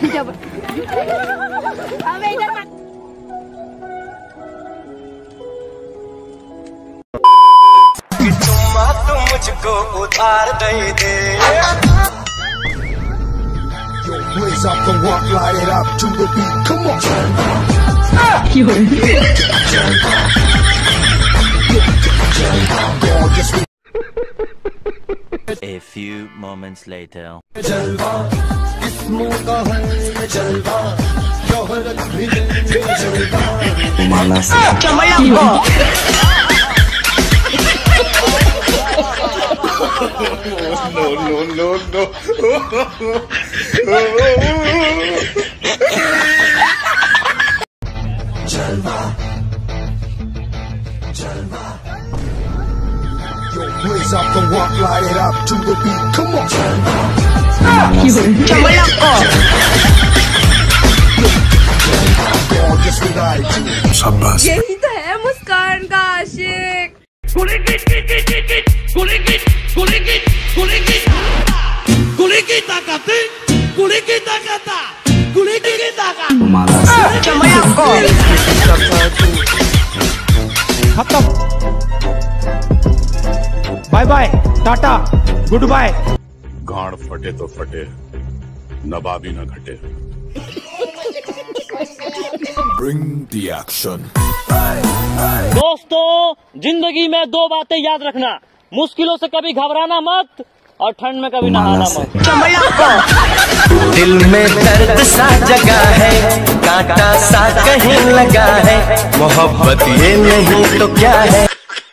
अबे इधर मत। तुम मुझको उतार दे Yo, blaze up the walk, light it up to the beat. Come on. A few moments later. जलवा किस्मों का है ये जलवा शोहरत भी है जलवा माला से no जलवा जलवा Yo, blaze up the walk, light it up to the beat. Come on. शाबाश। यही तो है मुस्कान का आशिक। माला से खत्म। Bye bye tata goodbye. गांड फटे तो फटे नवाबी न घटे। Bring the action. दोस्तों, जिंदगी में दो बातें याद रखना, मुश्किलों से कभी घबराना मत और ठंड में कभी नहाना मत। दिल में दर्द सा जगा है, कांटा सा कहीं लगा है, मोहब्बत ये नहीं तो क्या है।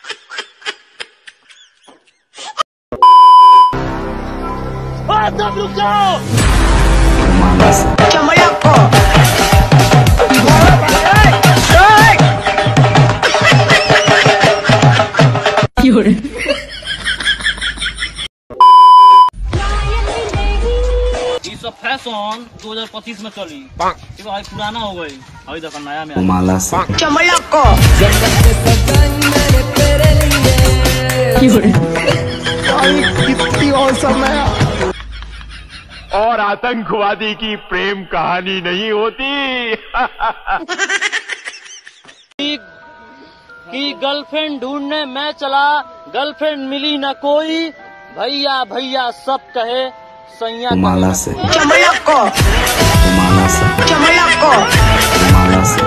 सब रुक जाओ। माला से फैशन 2025 में चली, भाई पुराना हो गई, अभी देखो नया में। माला से कितनी औसम है। और आतंकवादी की प्रेम कहानी नहीं होती। कि गर्लफ्रेंड ढूंढने मैं चला, गर्लफ्रेंड मिली न कोई, भैया भैया सब कहे सैया। माला से माला से माला से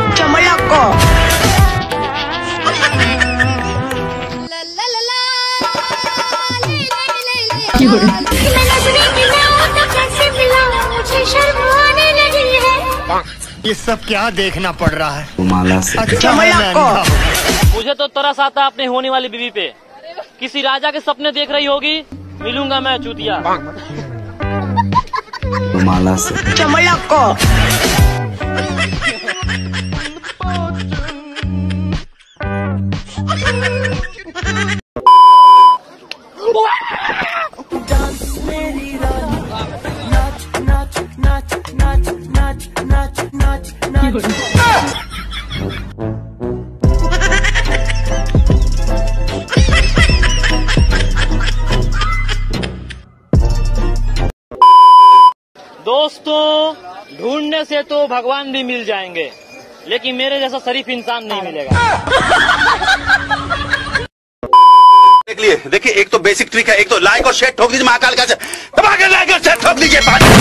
ये सब क्या देखना पड़ रहा है। माला से मुझे तो तरस आता अपने होने वाली बीवी पे, किसी राजा के सपने देख रही होगी, मिलूंगा मैं चूतिया। माला से दोस्तों, ढूंढने से तो भगवान भी मिल जाएंगे, लेकिन मेरे जैसा शरीफ इंसान नहीं मिलेगा। देखिए एक तो बेसिक ट्रिक है, एक तो लाइक और शेयर ठोक दीजिए, महाकाल का दबा के लाइक और शेयर ठोक दीजिए।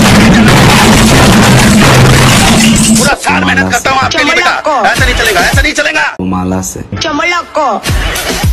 पूरा साल मेहनत करता हूँ आपके लिए बेटा, ऐसा नहीं चलेगा, ऐसा नहीं चलेगा। माला से